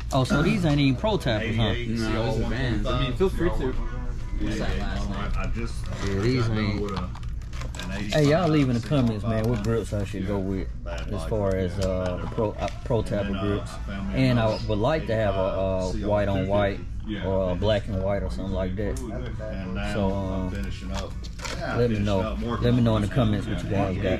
Oh, so these ain't even pro tappers, huh? No, those are bands. I mean, feel free to. Yeah, these ain't. Hey, y'all leave in the comments, man, what grips I should go with as far as the pro tapper grips. And I would like to have a white on white or a black and white or something like that. So let me know. Let me know in the comments what you guys got.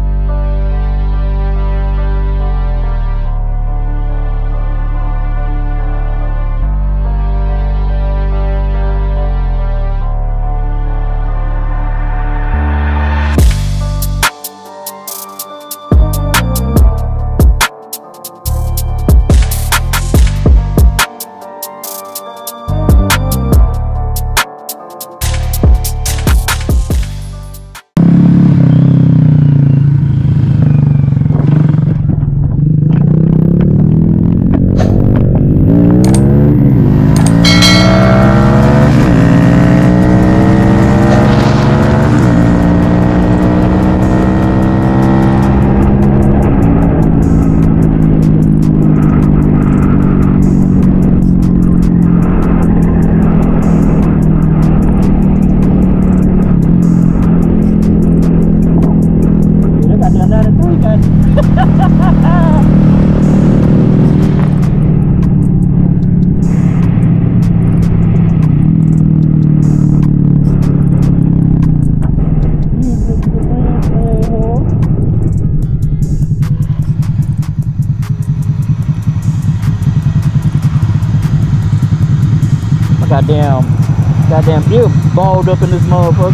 Goddamn ear balled up in this motherfucker.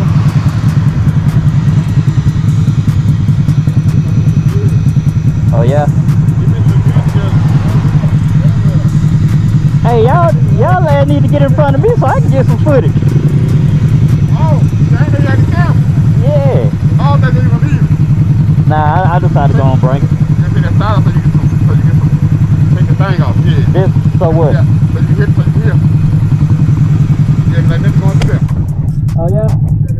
Oh yeah. Hey, y'all need to get in front of me so I can get some footage. Oh, ain't they at the camp? Yeah. Oh, that's even leave. Nah, I decided to go on break. You see that style so you get some, take the thing off. Yeah. This, so what? Yeah. So you hit, so you hear. Yeah, like this going through there. Oh yeah?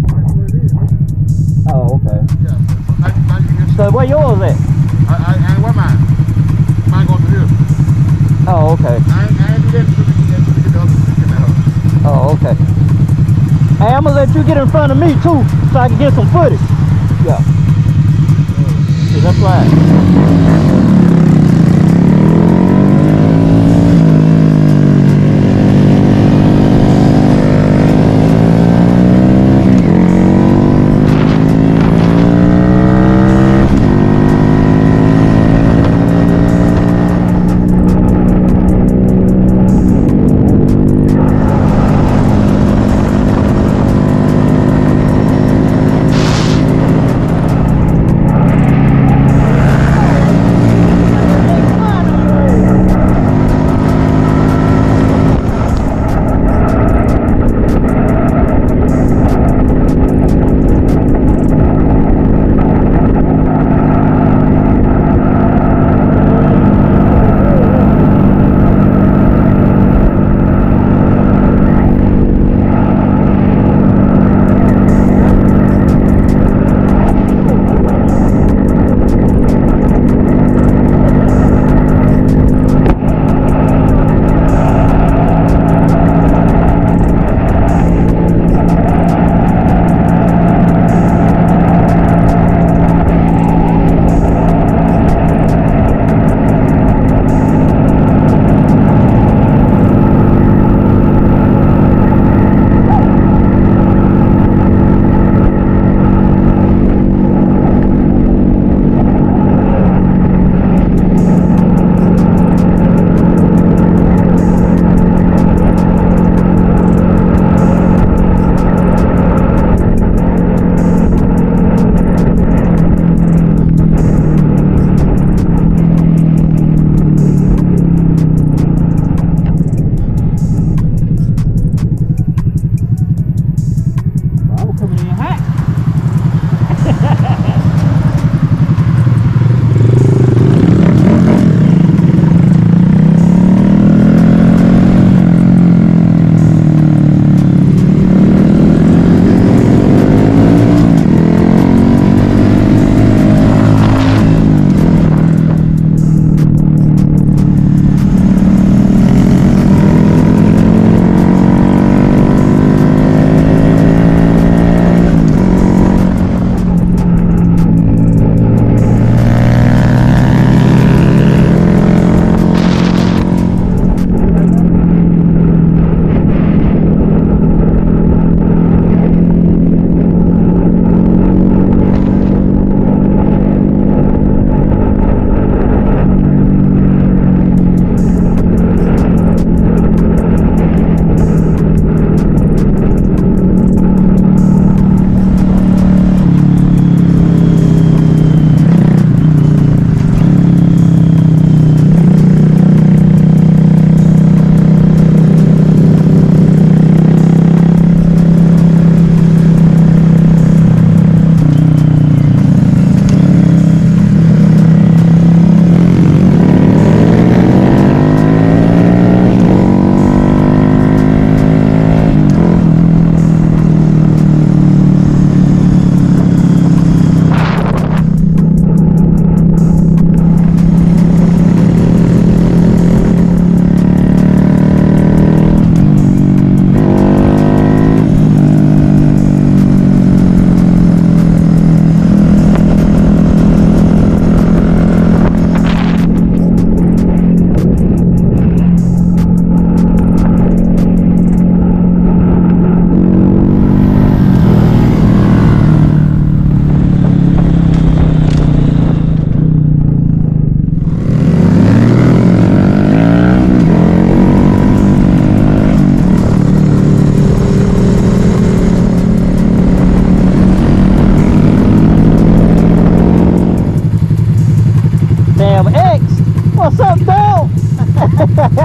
Oh, okay. Yeah. Now you can So where yours at? I ain't where mine. Mine going through here. Oh, okay. I ain't do that until we get the other stick in that house. Oh, okay. Hey, I'm gonna let you get in front of me too, so I can get some footage. Yeah. See, that's right.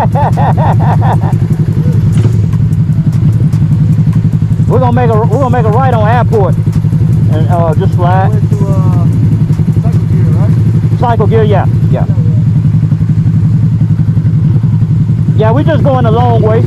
We're gonna make a right on Airport and just slide. Went to Cycle Gear, right? Cycle Gear, yeah. Yeah, we're just going a long way.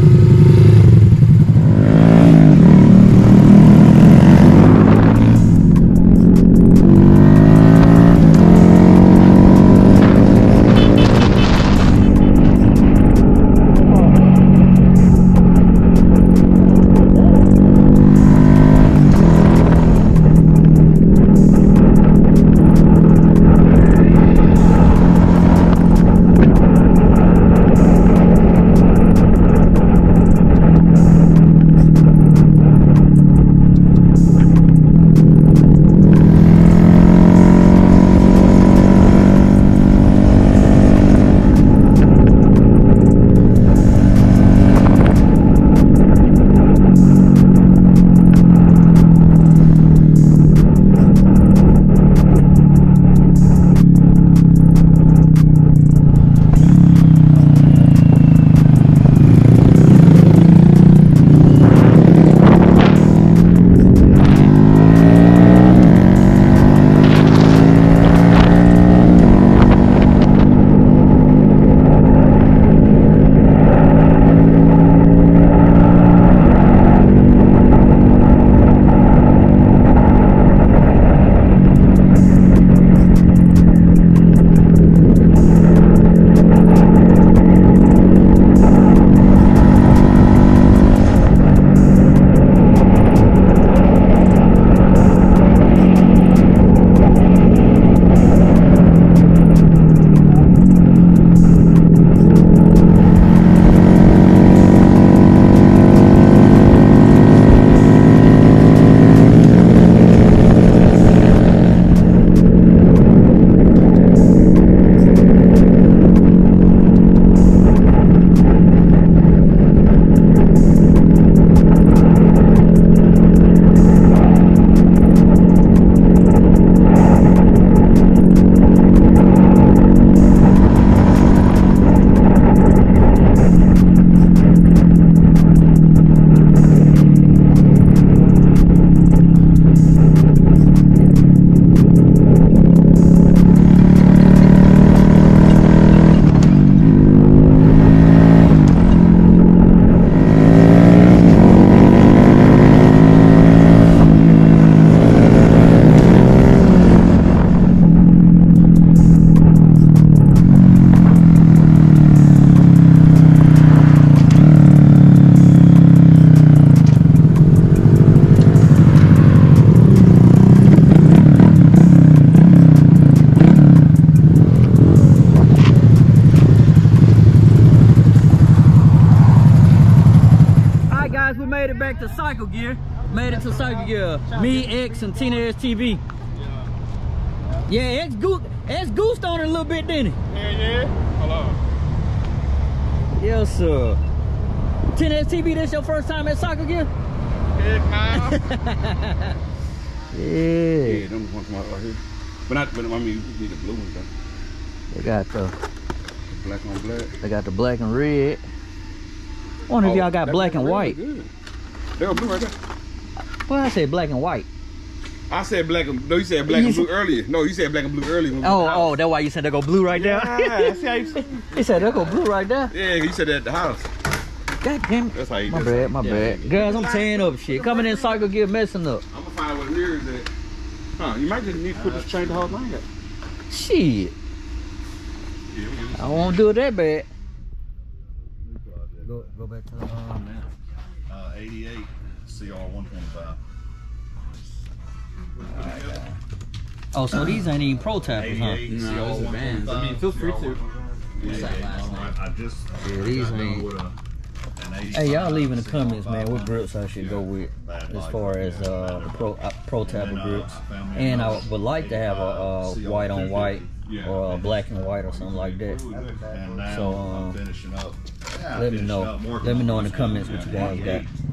Made it back to Cycle Gear. Made it to Cycle Gear. Me, X, and Tina STV. Yeah, X goosed on it a little bit, didn't he? Yeah. Hold on. Yes, sir. Tina STV, this your first time at Cycle Gear? Heck nah. Yeah. Them ones come out right here. But I mean, we need the blue ones though. They got the Black on black. They got the black and red. I wonder if y'all got black and white. They were blue right there. Well, I said black and white. I said black and no, you said black and blue earlier. No, you said black and blue earlier. When we Oh, that's why you said they go blue right there. Yeah, see how you said. He said they go blue right there. Yeah, you said that at the house. God damn it. That's how you My bad, my bad. Girls, I'm tearing up shit. Coming in Cycle Gear messing up. I'm gonna find out what the mirror is at. Huh, you might just need to put this chain the whole thing up. Shit. I won't do it that bad. Go back to the 88 CR 125. Oh, so these ain't even pro tappers, huh? 88 No, CR those are Vans. I 125. mean, feel free to. I just Yeah, these got done ain't. with an Hey, y'all 85 leave in the comments, CR man, what grips I should go with as far as the pro tapper grips. And I would like to have a white on white or a black and white or something like that. And now So, I'm finishing up. let me know. Let me know in the comments what you guys got.